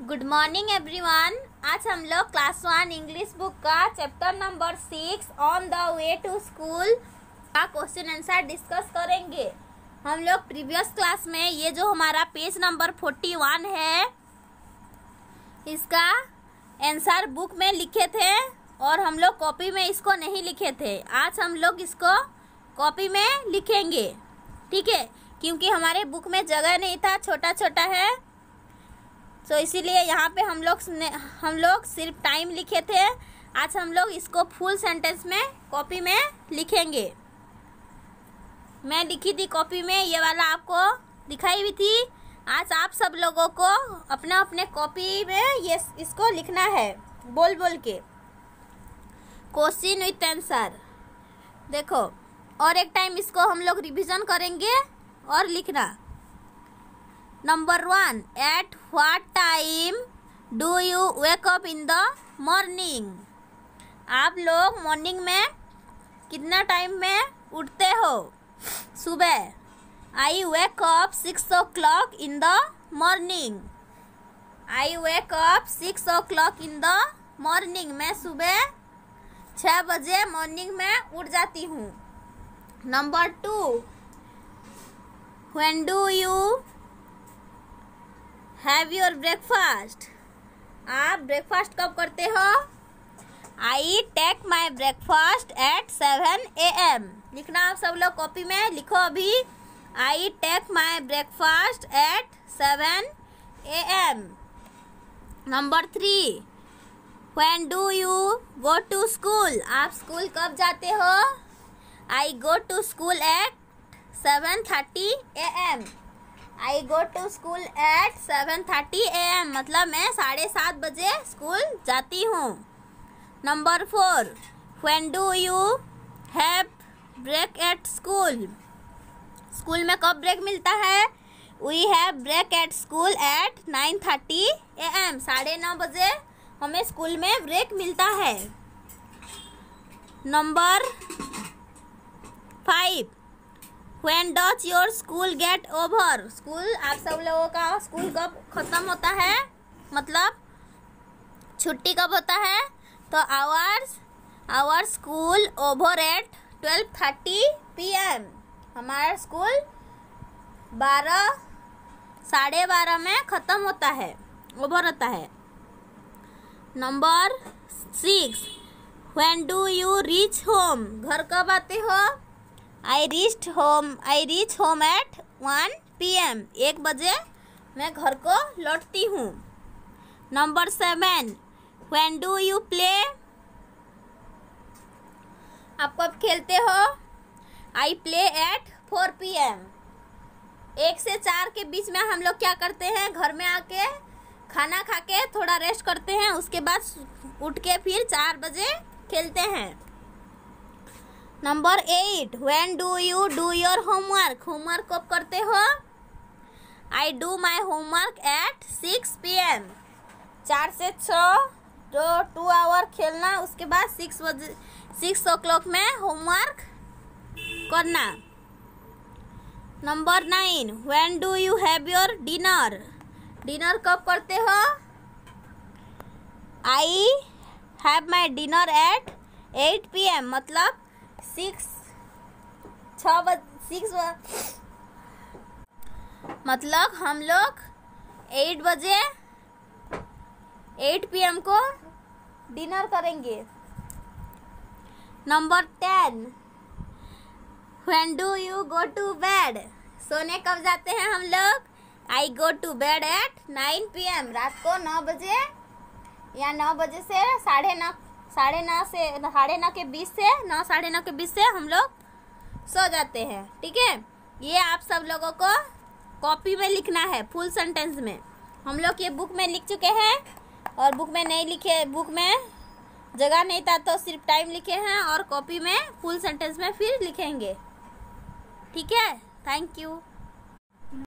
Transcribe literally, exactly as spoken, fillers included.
Good morning everyone. आज हम लोग क्लास वन इंग्लिश बुक का chapter number six on the way to school का क्वेश्चन आंसर डिस्कस करेंगे। हम लोग प्रीवियस क्लास में ये जो हमारा पेज नंबर फोर्टी वन है इसका आंसर बुक में लिखे थे और हम लोग कॉपी में इसको नहीं लिखे थे। आज हम लोग इसको कॉपी में लिखेंगे, ठीक है, क्योंकि हमारे बुक में जगह नहीं था, छोटा छोटा है, तो इसीलिए यहाँ पे हम लोग हम लोग सिर्फ टाइम लिखे थे। आज हम लोग इसको फुल सेंटेंस में कॉपी में लिखेंगे। मैं लिखी थी कॉपी में, ये वाला आपको दिखाई भी थी। आज आप सब लोगों को अपना अपने कॉपी में ये इसको लिखना है बोल बोल के, क्वेश्चन विथ आंसर। देखो और एक टाइम इसको हम लोग रिवीजन करेंगे और लिखना। Number one, at what time do you wake up in the morning. आप लोग मॉर्निंग में कितना टाइम में उठते हो? सुबह। I wake up six o'clock in the morning. I wake up six o'clock in the morning. मैं सुबह छः बजे मॉर्निंग में उठ जाती हूँ। Number two, when do you have your breakfast. आप ब्रेकफास्ट कब करते हो? I take my breakfast at seven a m. लिखना आप सब लोग कॉपी में लिखो अभी। I take my breakfast at seven a m. Number three, when do you go to school. आप स्कूल कब जाते हो? I go to school at seven thirty a m. I go to school at seven thirty a m, मतलब मैं साढ़े सात बजे school जाती हूँ। Number four, when do you have break at school. School में कब ब्रेक मिलता है? We have break at school at nine thirty a m. साढ़े नौ बजे हमें स्कूल में ब्रेक मिलता है। Number five, When does your school get over? स्कूल आप सब लोगों का स्कूल कब खत्म होता है, मतलब छुट्टी कब होता है? तो hours our school over at twelve thirty p m. हमारा स्कूल बारह साढ़े बारह में ख़त्म होता है, ओवर होता है। Number six, When do you reach home? घर कब आते हो? I reached home I reach home at one p m. एक बजे मैं घर को लौटती हूँ। Number seven, when do you play. आप कब खेलते हो? I play at four p m. एक से चार के बीच में हम लोग क्या करते हैं? घर में आके खाना खा के थोड़ा रेस्ट करते हैं, उसके बाद उठ के फिर चार बजे खेलते हैं। Number eight, when do you do your homework. Homework कब करते हो? I do my homework at six p m. चार से छः तो टू आवर खेलना, उसके बाद सिक्स बजे सिक्स ओ क्लॉक में होमवर्क करना। Number nine, when do you have your dinner. Dinner कब करते हो? I have my dinner at eight p m, मतलब सिक्स छः बज सिक्स मतलब हम लोग एट बजे एट पी एम को डिनर करेंगे। Number ten, when do you go to bed. सोने कब जाते हैं हम लोग? I go to bed at nine p m. रात को नौ बजे या नौ बजे से साढ़े नौ साढ़े नौ से साढ़े नौ के बीच से नौ साढ़े नौ के बीच से हम लोग सो जाते हैं, ठीक है। ये आप सब लोगों को कॉपी में लिखना है फुल सेंटेंस में। हम लोग ये बुक में लिख चुके हैं और बुक में नहीं लिखे, बुक में जगह नहीं था तो सिर्फ टाइम लिखे हैं और कॉपी में फुल सेंटेंस में फिर लिखेंगे, ठीक है। Thank you.